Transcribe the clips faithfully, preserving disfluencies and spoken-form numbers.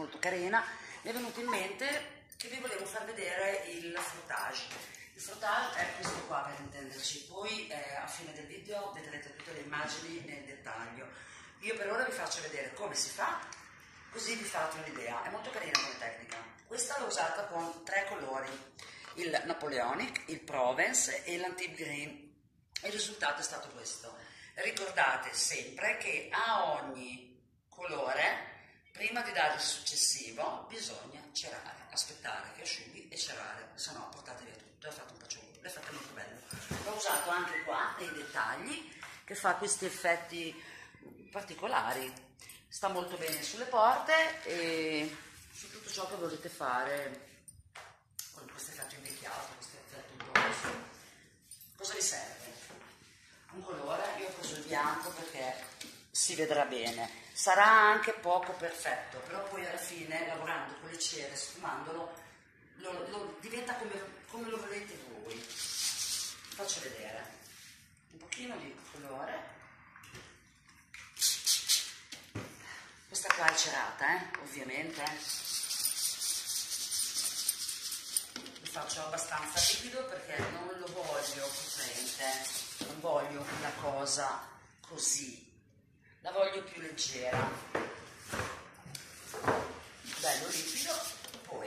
molto carina, mi è venuto in mente che vi volevo far vedere il frottage. Il frottage è questo qua, per intenderci, poi eh, a fine del video vedrete tutte le immagini nel dettaglio. Io per ora vi faccio vedere come si fa, così vi fate un'idea. È molto carina come tecnica. Questa l'ho usata con tre colori, il Napoleonic, il Provence e l'Antibes Green. Il risultato è stato questo. Ricordate sempre che a ogni colore, prima di dare il successivo, bisogna cerare, aspettare che asciughi e cerare, se no portate via tutto. È fatto un po' ciucco, è fatto molto bello. L'ho usato anche qua nei dettagli, che fa questi effetti particolari. Sta molto bene sulle porte e su tutto ciò che volete fare con questo effetto invecchiato, questo effetto un po' rosso. Cosa vi serve? Un colore, io ho preso il bianco perché si vedrà bene, sarà anche poco perfetto, però poi alla fine lavorando con le cere, sfumandolo, lo, lo, diventa come, come lo volete voi. Faccio vedere un pochino di colore. Questa qua è cerata, eh? Ovviamente lo faccio abbastanza liquido perché non lo voglio potente, non voglio una cosa così, la voglio più leggera, bello liquido. Poi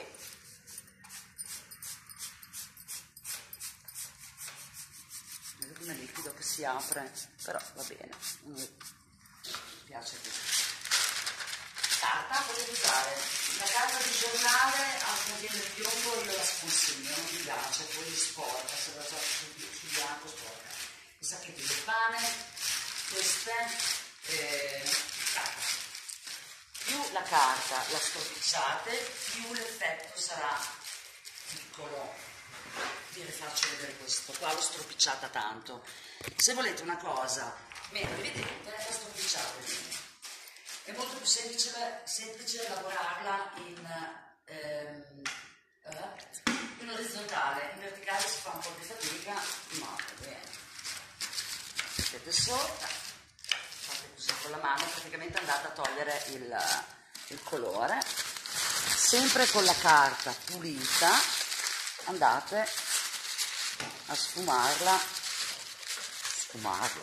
vedete come è liquido che si apre, però va bene, mi piace così. Carta potete usare la carta di giornale, anche contiene il piombo, io la sconsiglio, non mi piace, poi sporca, se la so sul bianco sporca. I sacchetti del pane, queste, eh, carta. Più la carta la stropicciate, più l'effetto sarà piccolo. Vi faccio vedere questo, qua l'ho stropicciata tanto. Se volete una cosa meno evidente, la stropicciate. È molto più semplice, semplice lavorarla in, ehm, in orizzontale, in verticale si fa un po' di fatica, ma va bene. Mettete sotto, fate così con la mano, praticamente andate a togliere il, il colore, sempre con la carta pulita andate a sfumarla, sfumarla.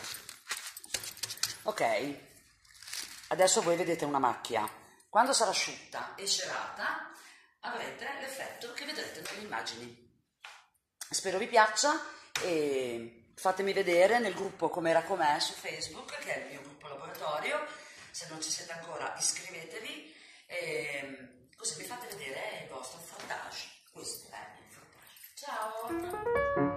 Ok. Adesso voi vedete una macchia, quando sarà asciutta e cerata avrete l'effetto che vedrete nelle immagini. Spero vi piaccia e fatemi vedere nel gruppo Com'era Com'è su Facebook, che è il mio gruppo laboratorio. Se non ci siete ancora iscrivetevi e così mi fate vedere il vostro frottage. Questo è il frottage. Ciao!